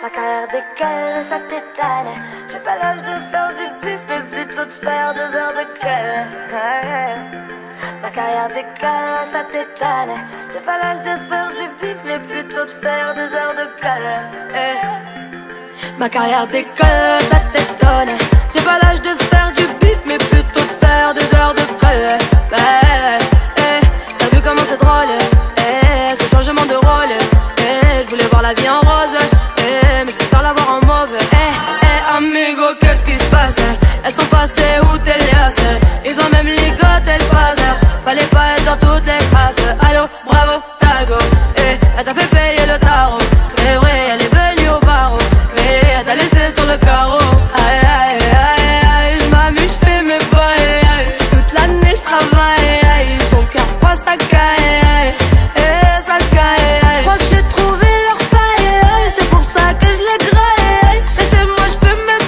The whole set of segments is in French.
Ma carrière décale, ça t'étonne. J'ai pas l'âge de faire du pif, mais plutôt de faire 2 heures de colle. Ma carrière décale, ça t'étonne. J'ai pas l'âge de faire du pif, mais plutôt de faire 2 heures de colle. Ma carrière décolle, ça t'étonne. J'ai pas l'âge de faire du pif, mais plutôt de faire 2 heures de colle. T'as vu comment c'est drôle, ce changement de rôle. Je voulais voir la vie en rose, mais je préfère la voir en mauve. Amigo, qu'est-ce qui se passe? Elles sont passées où tes liasses? Ils ont même ligoté le phaser. Fallait pas être dans toutes les crasses. Allô, bravo, tago. Elle t'a fait payer le tarot. C'est vrai, elle est venue au barreau, mais elle t'a laissé sur le carreau. Aïe, aïe, aïe, aïe, je m'amuse, je fais mes bails. Toute l'année je travaille, son cœur froid ça caille, ça caille. Je crois que j'ai trouvé leur faille, c'est pour ça que je les graille. Laissez-moi, je fais mes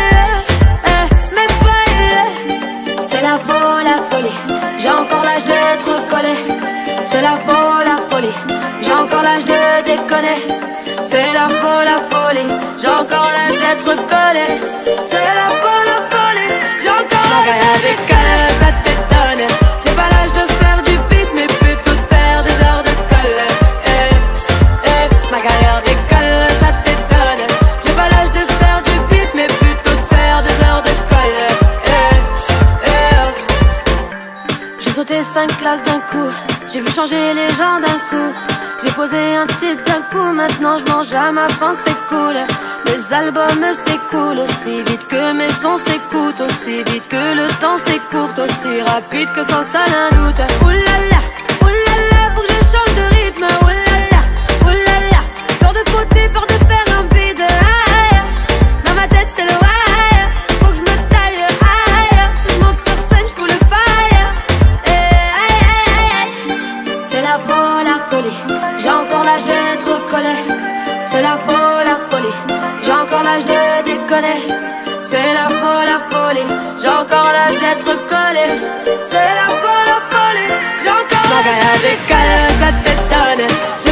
bails. C'est la folie, j'ai encore l'âge d'être collé. C'est la folie, j'ai encore l'âge de déconner. C'est la folie, j'ai encore l'âge d'être collé. C'est la folie, j'ai encore l'âge de déconner. Ça t'étonne, j'ai pas l'âge de faire du pif, mais plutôt de faire 2 heures de colle. Ma carrière décolle, ça t'étonne. J'ai pas l'âge de faire du pif, mais plutôt de faire 2 heures de colle. J'ai sauté 5 classes d'un coup, j'ai vu changer les gens d'un coup. J'ai posé un titre d'un coup, maintenant je mange à ma faim, c'est cool. Mes albums s'écoulent aussi vite que mes sons s'écoutent, aussi vite que le temps s'écourte, aussi rapide que s'installe un doute. Oulala, faut que je change de rythme. Oulala, peur de fauter, peur de faire un bide. Dans ma tête c'est le wire, faut que je me taille. Je monte sur scène, je fous le fire. C'est la folie, j'ai encore l'âge d'être collé. C'est la folie, j'ai encore l'âge de déconner. C'est la folie, j'ai encore l'âge d'être collé. C'est la folie, j'ai encore l'âge de déconner. Ça t'étonne.